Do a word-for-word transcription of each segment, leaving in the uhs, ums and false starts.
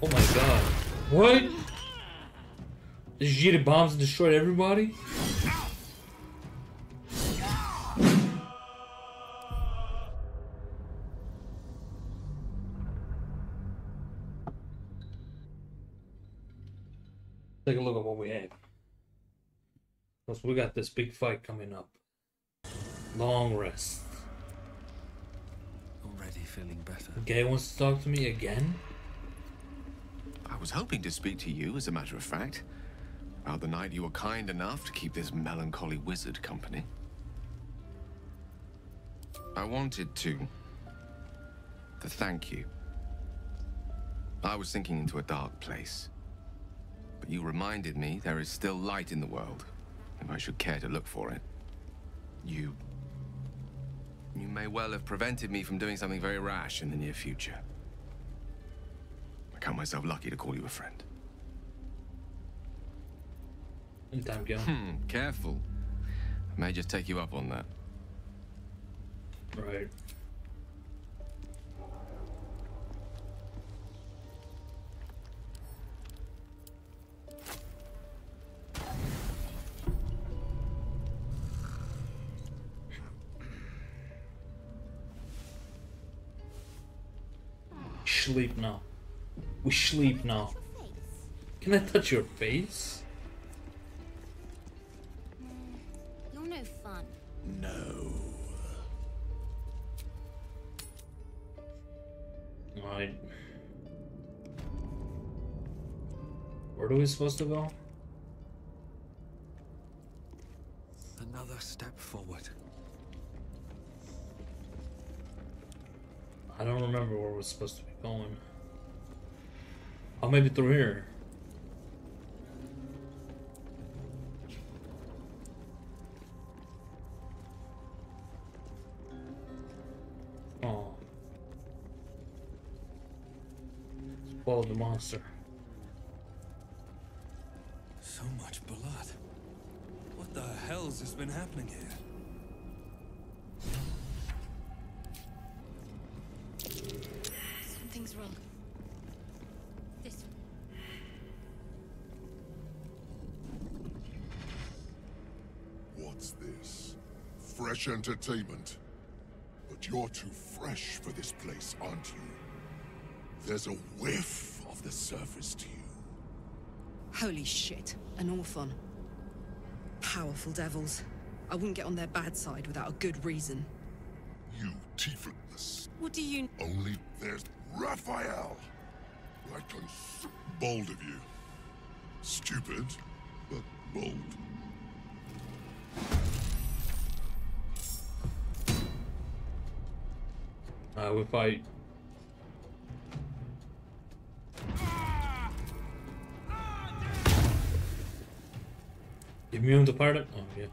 Oh my god. What? This yeeted bombs and destroyed everybody? Take a look at what we have. Because we got this big fight coming up. Long rest. Already feeling better. Gay wants to talk to me again? I was hoping to speak to you, as a matter of fact. About the night you were kind enough to keep this melancholy wizard company. I wanted to... to thank you. I was sinking into a dark place. But you reminded me there is still light in the world, if I should care to look for it. You... You may well have prevented me from doing something very rash in the near future. I count myself lucky to call you a friend. Anytime, Gil. Hmm, careful. I may just take you up on that. Right. Sleep now. We sleep now. Can I touch your face? You're no fun. No. Alright. Where are we supposed to go? Another step forward. I don't remember where we're supposed to be going. Oh, maybe through here. Oh. Let's follow the monster. So much blood. What the hell's has been happening here? Something's wrong. This What's this? Fresh entertainment? But you're too fresh for this place, aren't you? There's a whiff of the surface to you. Holy shit, an orphan. Powerful devils. I wouldn't get on their bad side without a good reason. You tieflingness. What do you... Only there's Rafael! I can s- bold of you. Stupid, but bold. Uh, we fight. Immune to part. Oh yeah.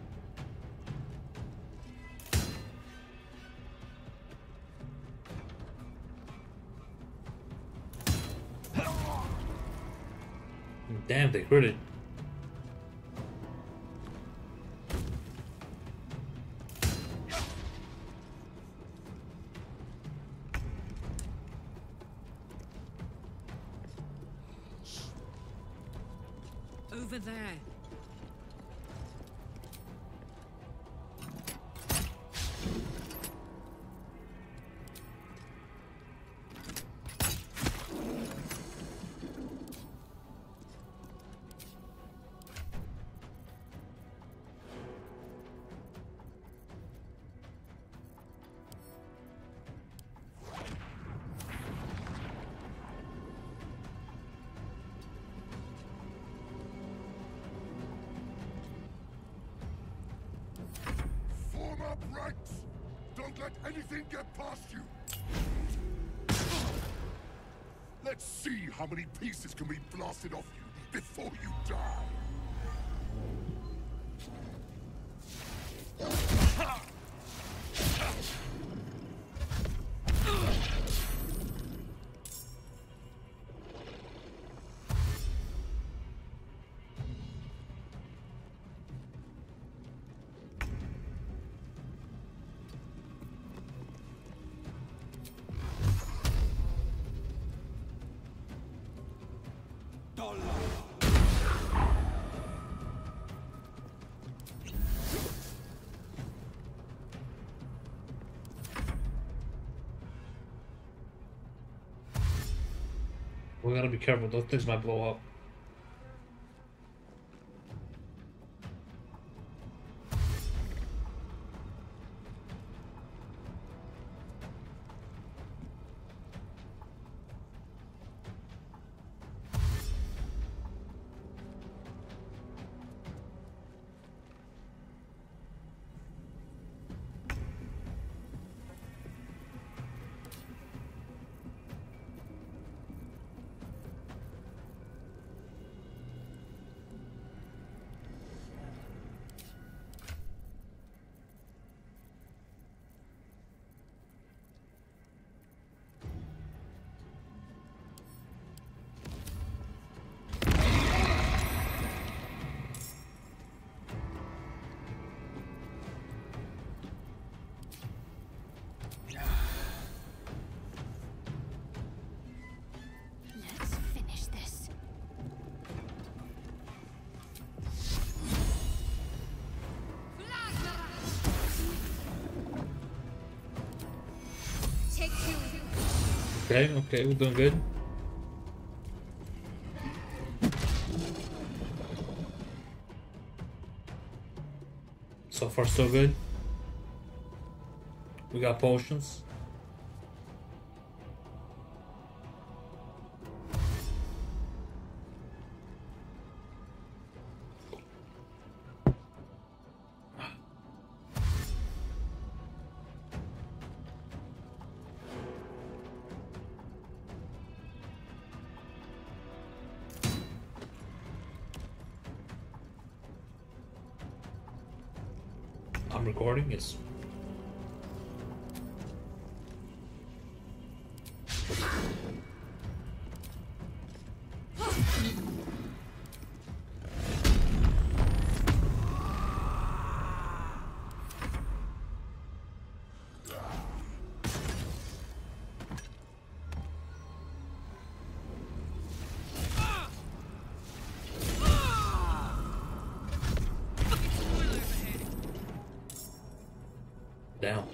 Damn, they critted. Over there. Form up ranks! Don't let anything get past you! Let's see how many pieces can be blasted off you before you die! We gotta be careful, those things might blow up. Let's finish this. Take two. Okay, okay, we're doing good. So far, so good. We got potions. I'm recording, yes. Down.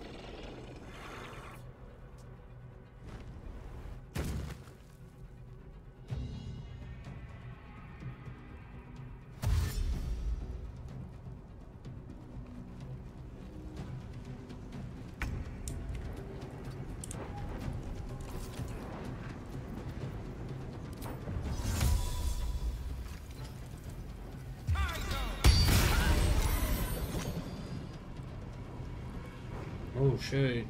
Oh shit.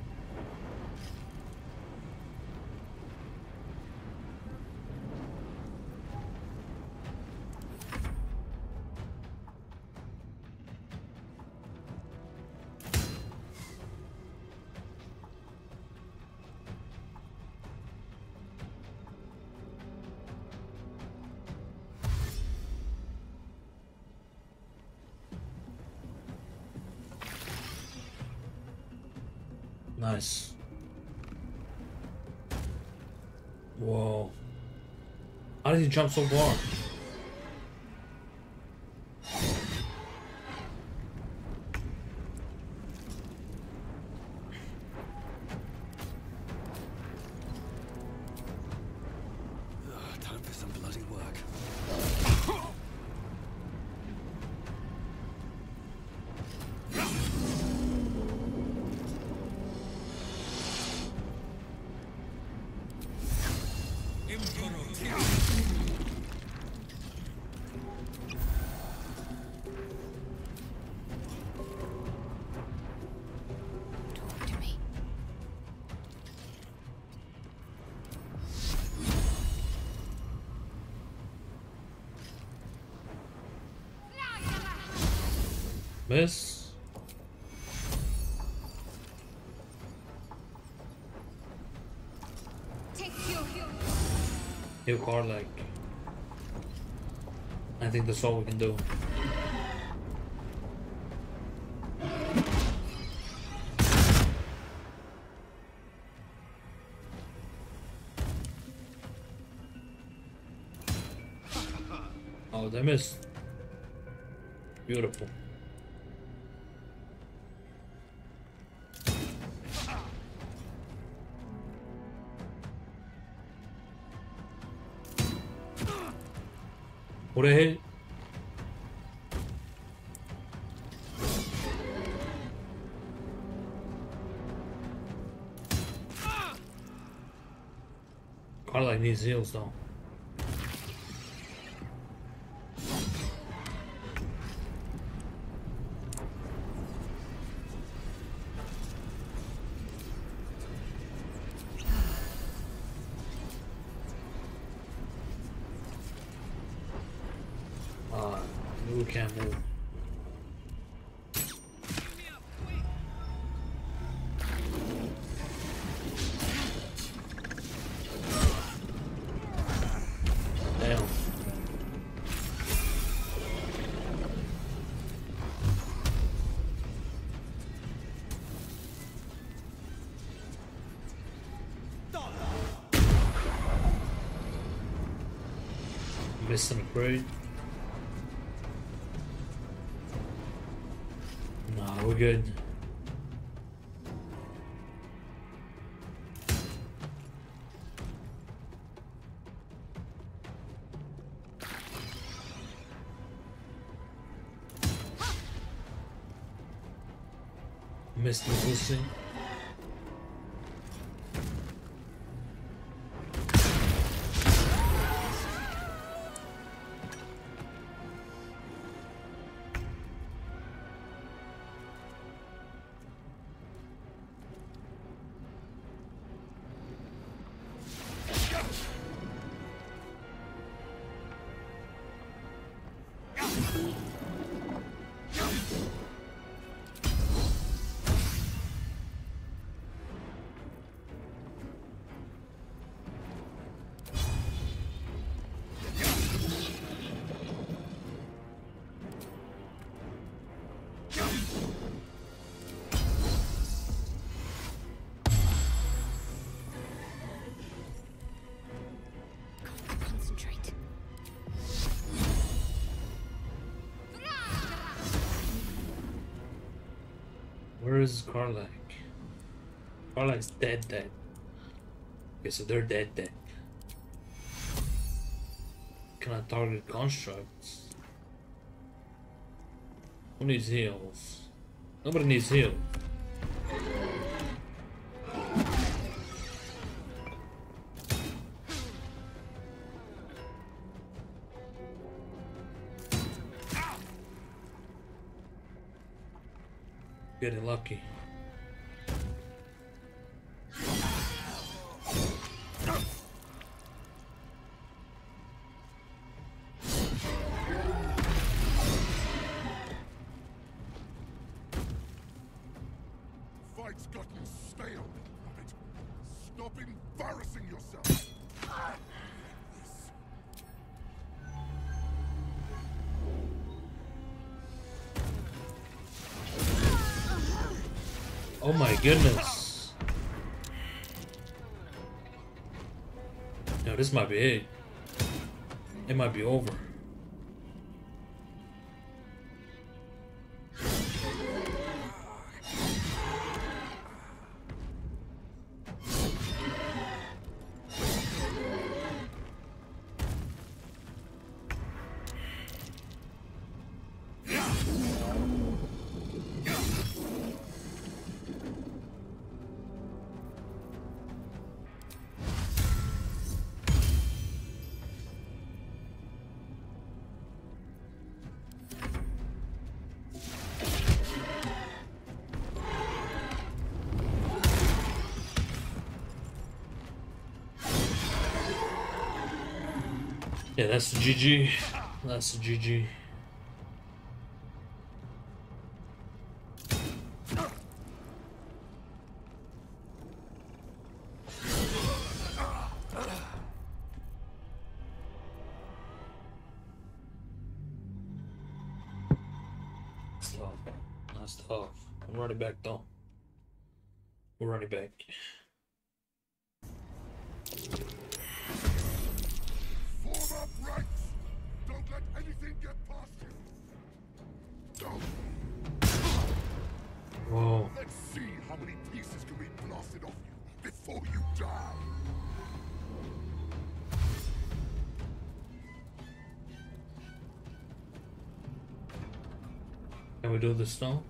Nice. Whoa. How did he jump so far? Ugh, time for some bloody work. Talk to me. Miss. Take two. Heal card like. I think that's all we can do. Oh, they missed. Beautiful. What a hit. Carla needs heals though. Ah, we can't move. Damn. Missed an upgrade. Nah, we're good. Missed the boosting. Concentrate. Where is Karlak? Karlak's dead dead. Okay, so they're dead dead. Can I target constructs? Who needs heals? Nobody needs heals. Getting lucky. Fight's gotten stale, Rabbit. Stop embarrassing yourself. Oh my goodness. No, this might be it. It might be over. Yeah, that's the G G. That's the G G. That's tough. That's tough. I'm running back though. We're running back. Form up ranks! Don't let anything get past you! Don't. Whoa. Let's see how many pieces can be blasted off you before you die! Can we do this now?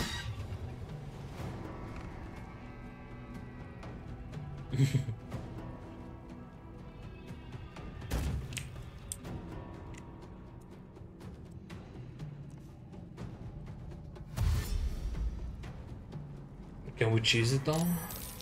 Can we cheese it down?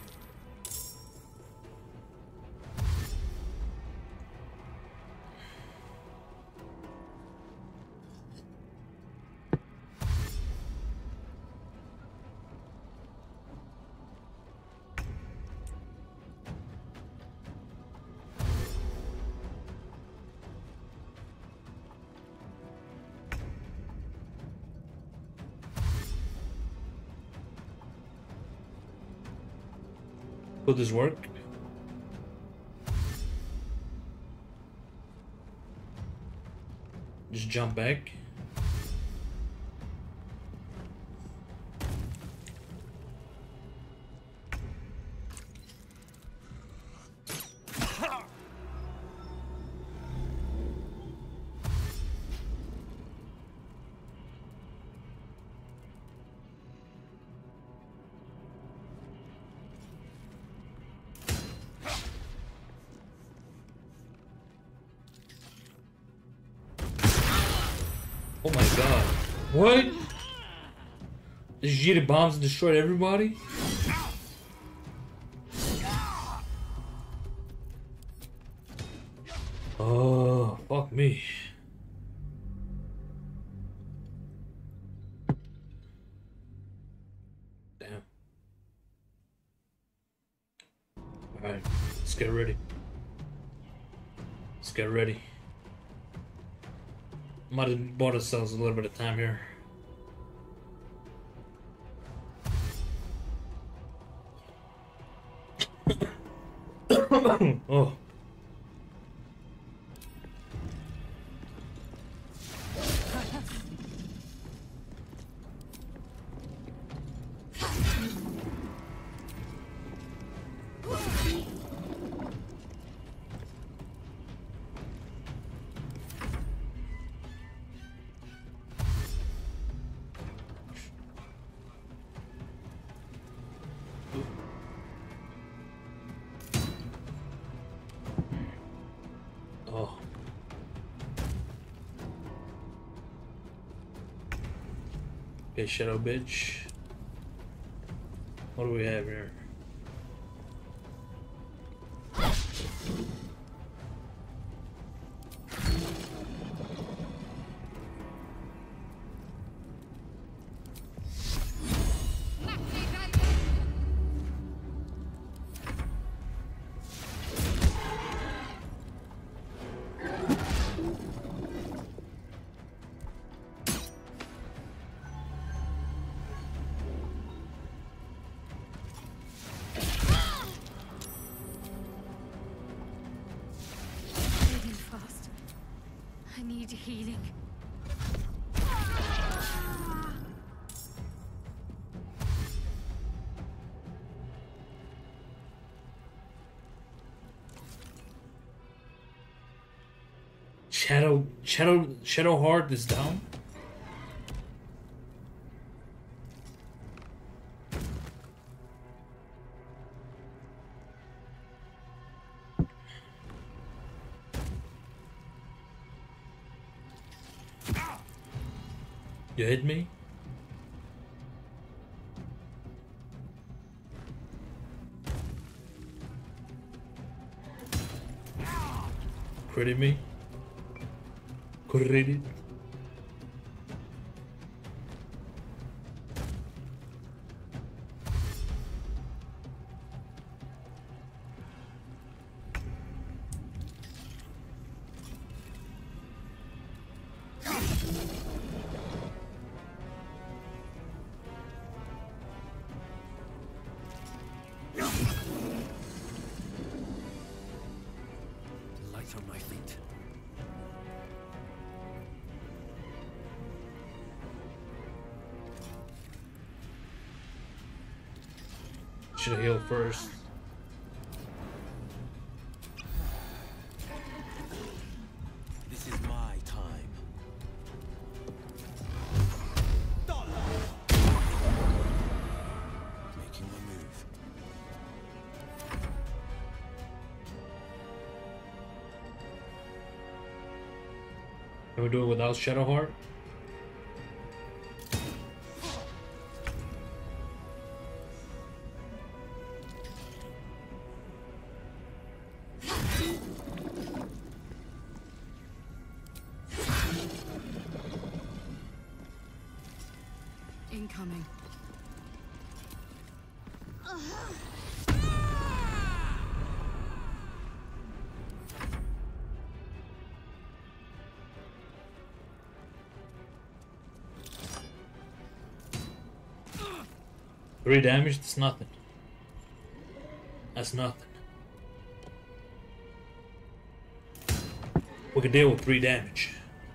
Will this work? Just jump back. Oh my god. What? This yeeted bombs and destroyed everybody? Oh, fuck me. Damn. Alright, let's get ready. Let's get ready. Might have bought ourselves a little bit of time here. Oh. Oh. Okay, Shadow Bitch. What do we have here? I need healing. Shadow, Shadow, Shadow Heart is down. You hit me? Critted me? Critted? Light on my feet. Should heal first. This is my time. Can we do it without Shadowheart? Incoming. Three damage, that's nothing. That's nothing. We can deal with three damage.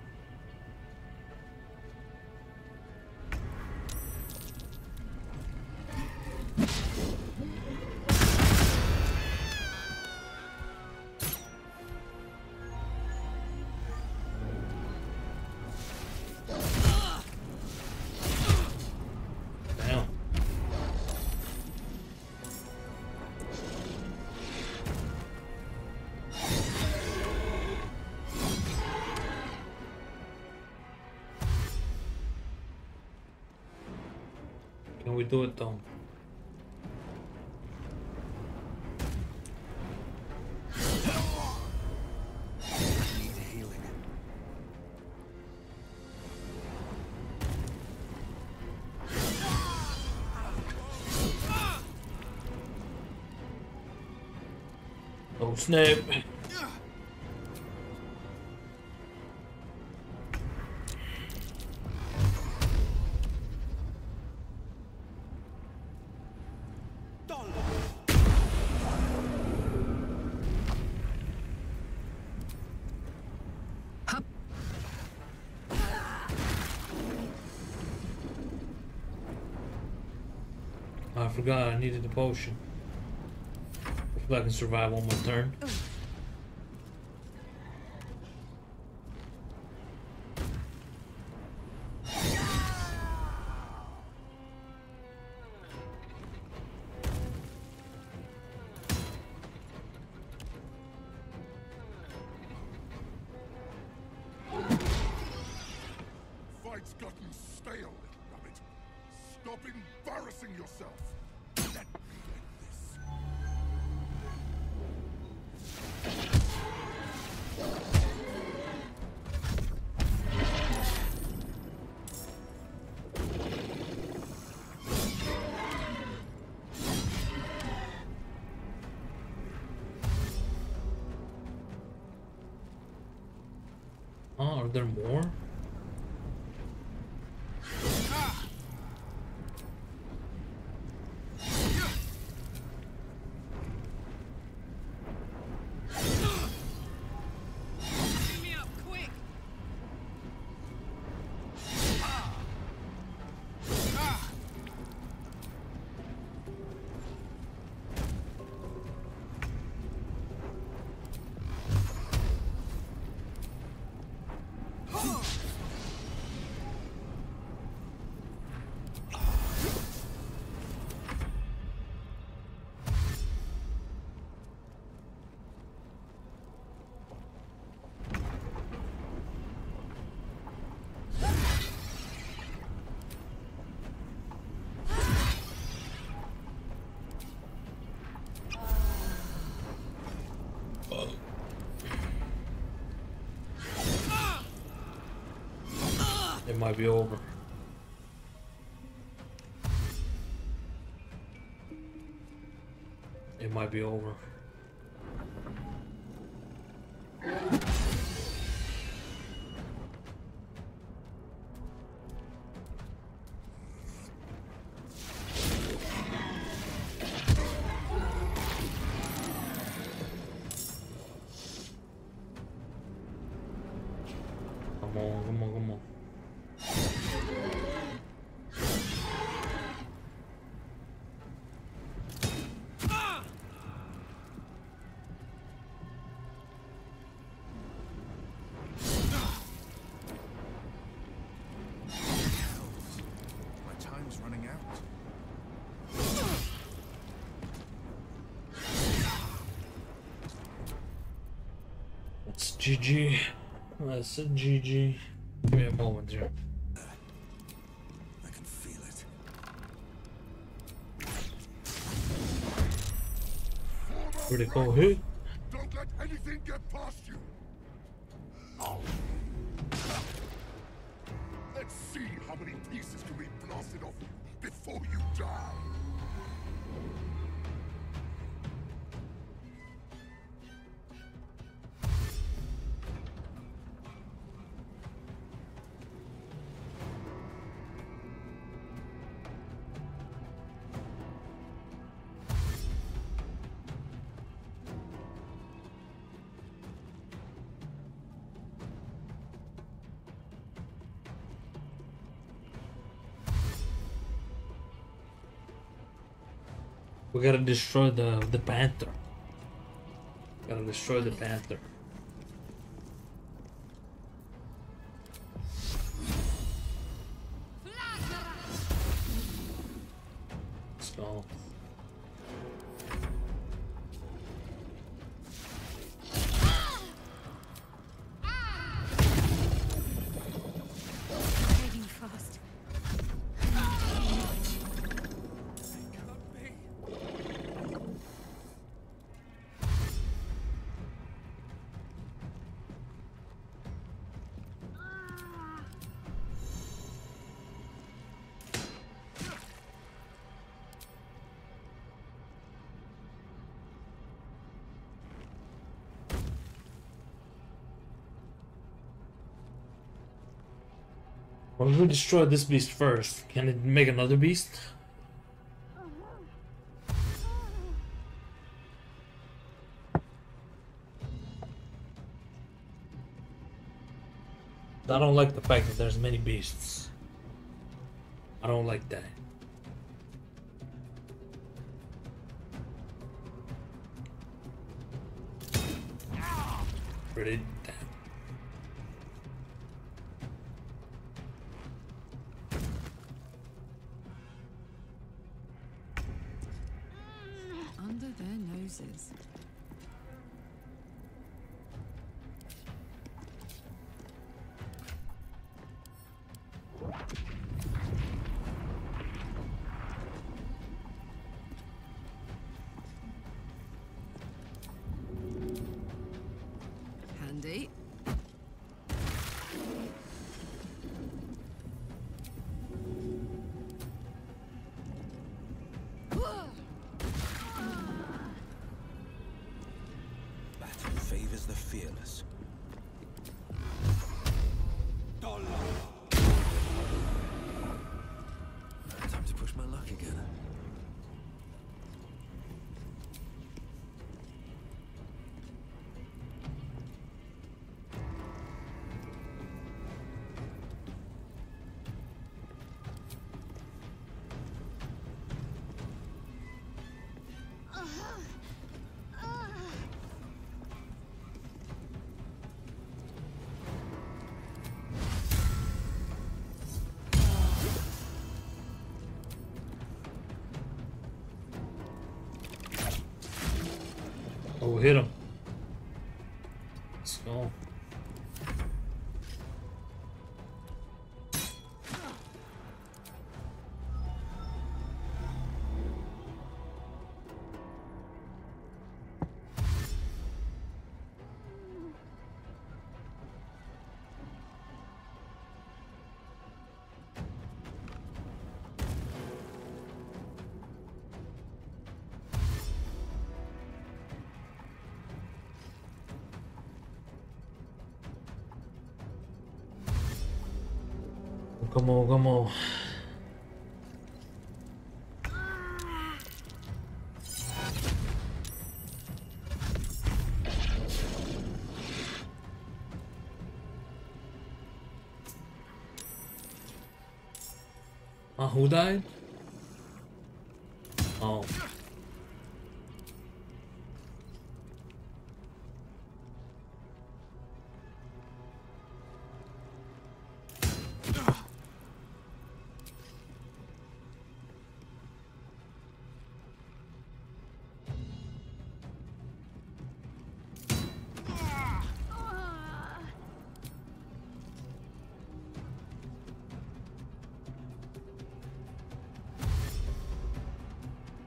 Can we do it though? Need healing. Oh snap! I forgot I needed the potion. If I can survive one more turn. Fight's gotten stale, rabbit. Stop embarrassing yourself. Let me end this. Oh, are there more? Get me up, quick! It might be over. It might be over. Come on, come on, come on. My time's running out. That's G G. That's a G G. Give me a moment here. I can feel it. Critical hit. Don't let anything get past you. Let's see how many pieces can be blasted off you before you die. We gotta destroy the the panther. Gotta destroy the panther. Let's go. Heading fast. Well, we destroy this beast first. Can it make another beast? I don't like the fact that there's many beasts. I don't like that. Pretty damn. Under their noses. Handy. Battle favors the fearless. Time to push my luck again. Oh, hit him. Let's go. Come on, come on. Ah, who died? Oh.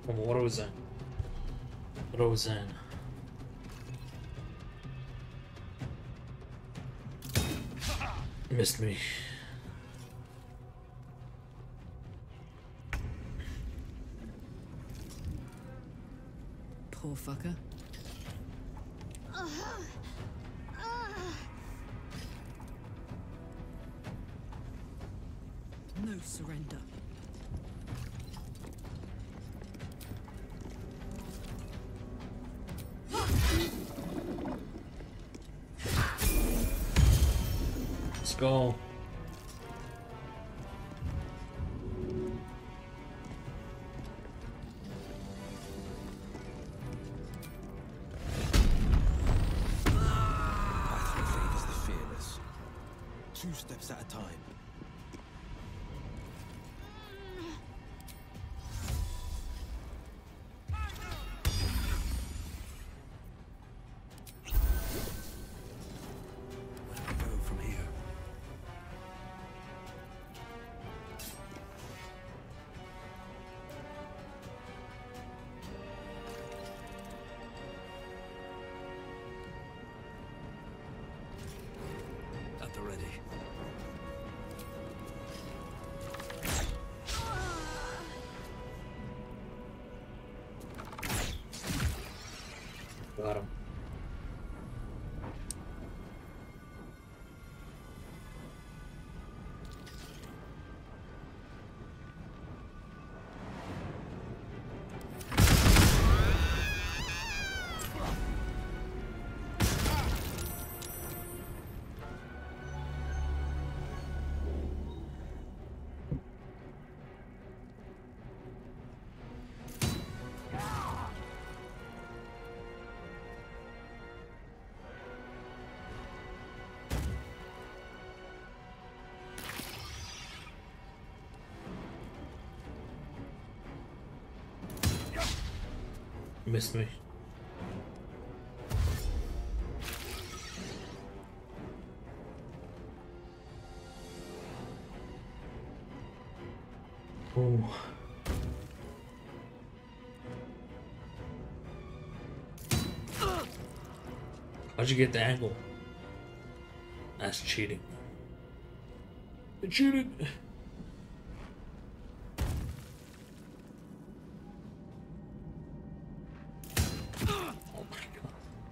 Come on, Roseanne. Roseanne. Missed me. Poor fucker. No surrender. Let's go. Battle favors the fearless. Two steps at a time. Where do we go from here? At the ready. Got him. Missed me. Oh. How'd you get the angle? That's cheating. You cheated. Oh my god.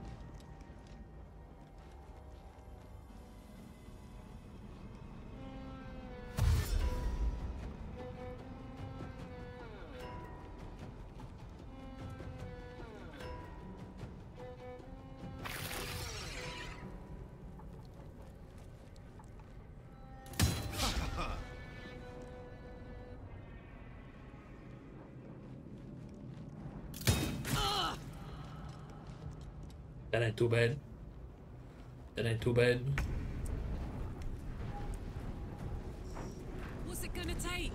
That ain't too bad. That ain't too bad. What's it gonna take?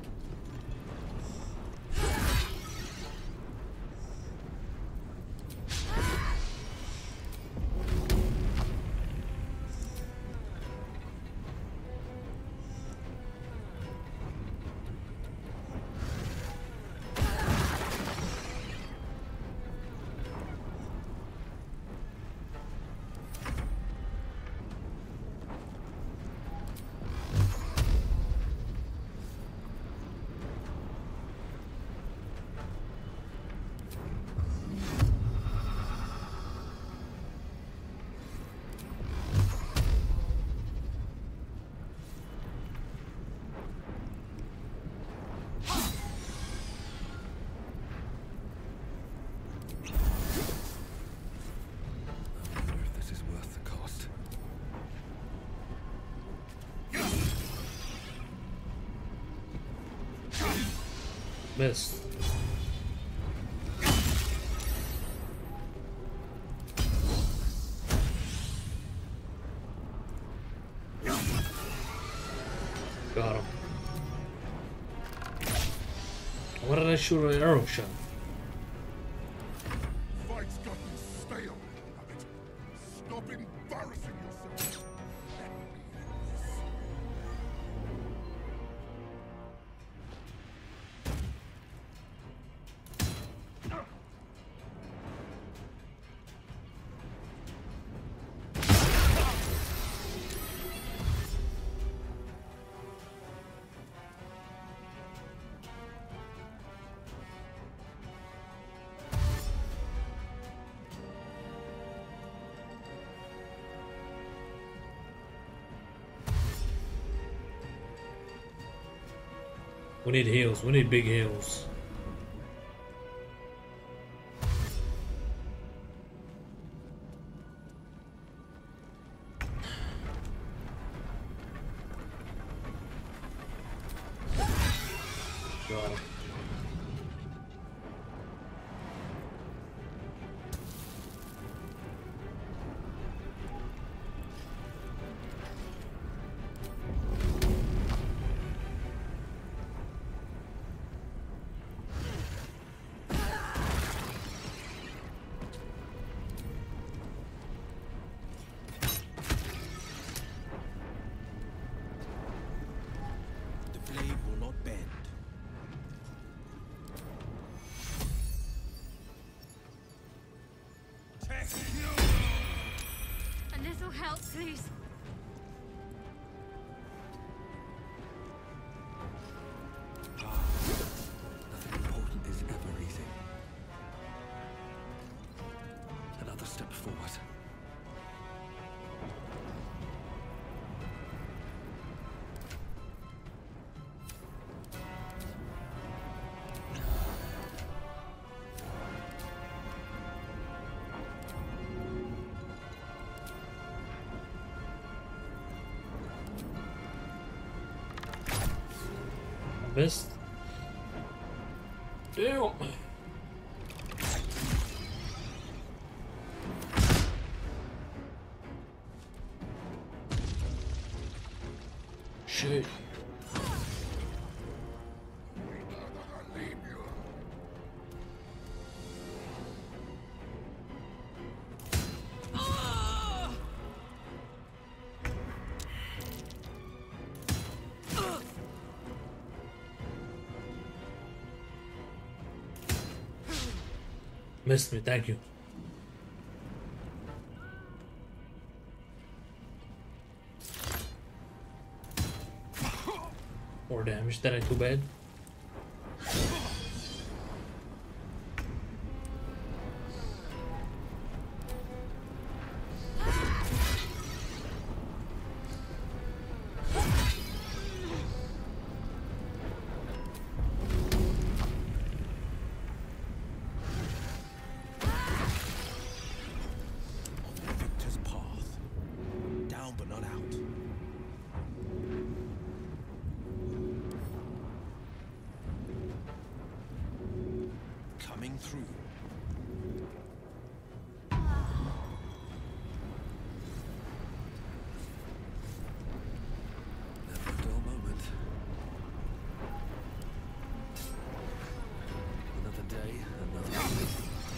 Missed. Got him. What did I shoot an arrow shot? Fight's gotten stale, Rabbit. Stop embarrassing yourself. Let me We need heals. We need big heals. God. A little help, please. Nothing important is ever easy. Another step forward. Missed. Damn. Shit. Missed me, thank you. More damage, that ain't too bad. Coming through. Never a dull moment. Another day, another day.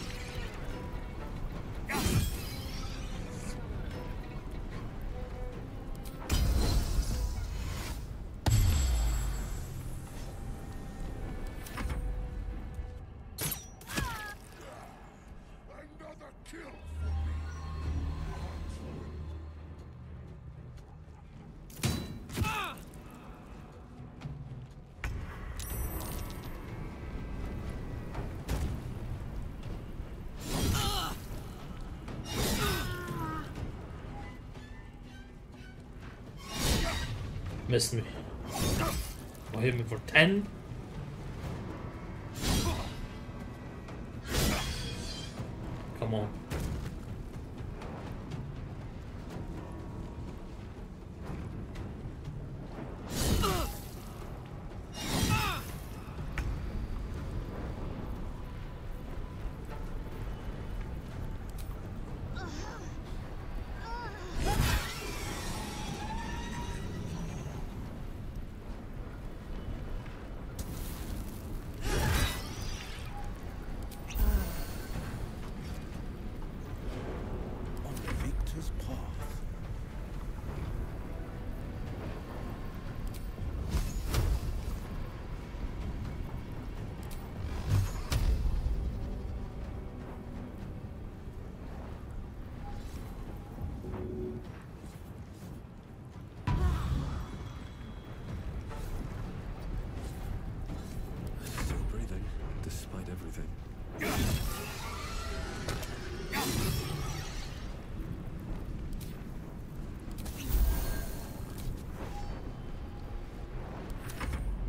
Missed me. Oh, hit me for ten? Come on.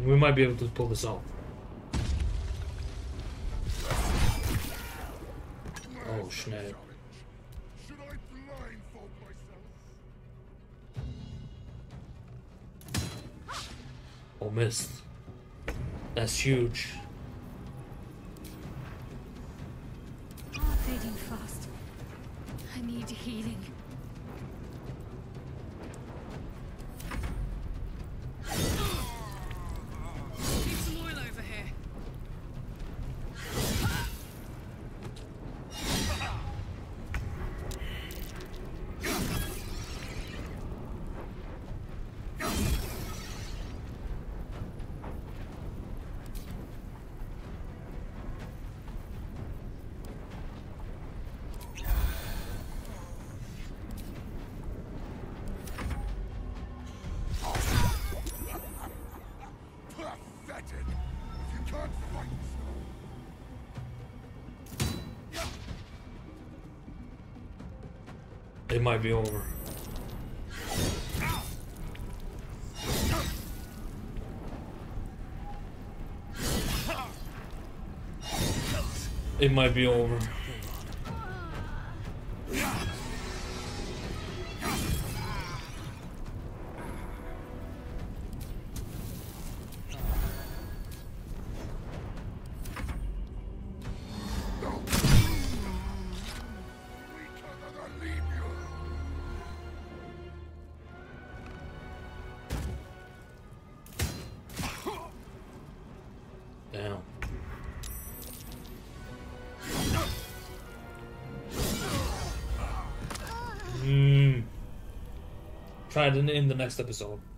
We might be able to pull this off. Oh, snap. Should I blindfold myself? Oh, missed. That's huge. Oh, fading fast. I need healing. Need some oil over here. Pathetic! If you can't fight, It might be over. It might be over. weaker than a legion. Damn. Hmm. Try it in, in the next episode.